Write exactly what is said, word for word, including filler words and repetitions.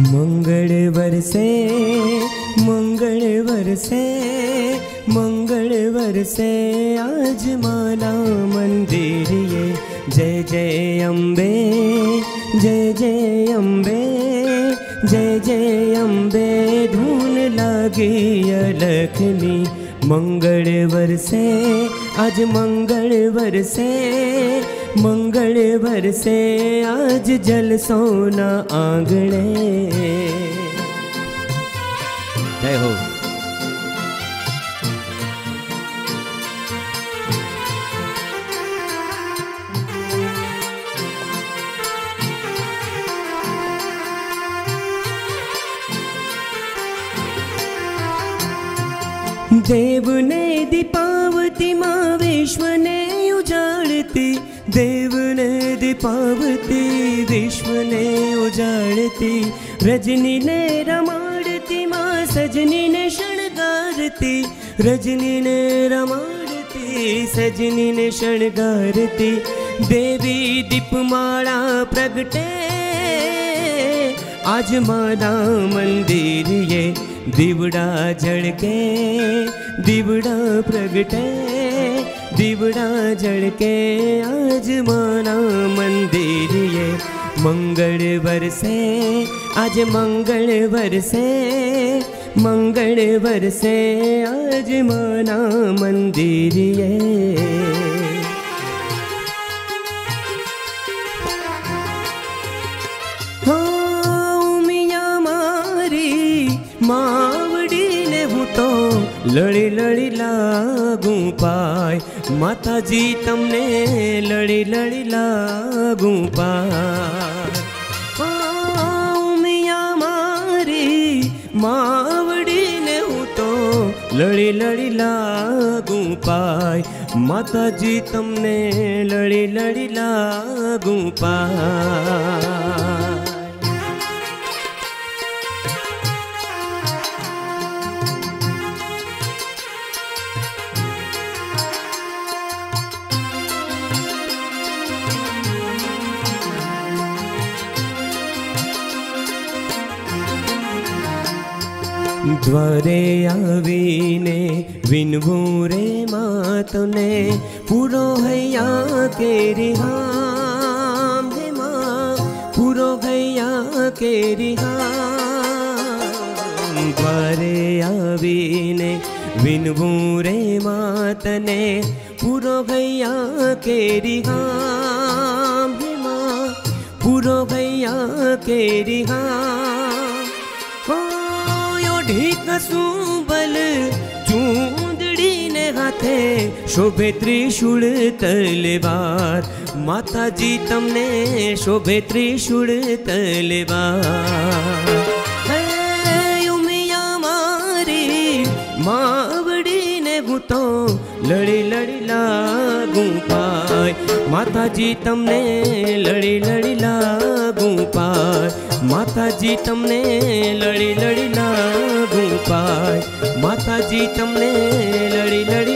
मंगल बरसे मंगल बरसे मंगल बरसे आज माना मंदिर ये। जय जय अम्बे जय जय अम्बे जय जय अम्बे धून लागी अलखनी। मंगल बरसे आज मंगल बरसे मंगल बरसे आज जल सोना आंगणे। जय हो। देव ने दीपावती माँ विश्व ने उजाड़ती। देव ने दीपावती विश्व ने उजाड़ती। रजनी ने रमाड़ती माँ सजनी ने शृंगारती। रजनी ने रमाड़ती सजनी ने शृंगारती। देवी दीपमाला प्रगटे आज माना मंदिर ये। दिवड़ा जड़के दिवड़ा प्रगटे दिवड़ा जड़के आज माना मंदिर ये। मंगल बरसे आज मंगल बरसे मंगल बरसे आज माना मंदिर ये। मावड़ी ने हूँ तो लड़ी लड़ी लागू पाय। माता जी तमने लड़ी लड़ी लागू पाय। मिया मारी मावड़ी ने हूँ तो लड़ी लड़ी लागू पाय। माता जी तमने लड़ी लड़ी लागू पाय। द्वारे आवीने विनवू रे मातने पूरो हैया केरी हाम। हे माँ पूरो हैया केरी हाम। द्वारे आवीने विनवू रे मातने पूरो हैया केरी हाम। हे माँ पूरो हैया केरी हाम। ढीक सुबल चूंदड़ी ने हाथे शोभे त्रिशूल तलवार। माता जी तमने शोभे त्रिशूल तलवार। उमिया मारी मावड़ी ने गुतो लड़ी लड़ी लागू पाय। माता जी तमने लड़ी लड़ी लागू पाय। माता जी तमने लड़ी लड़ी लागू पाय। माता जी तमने लड़ी लड़ी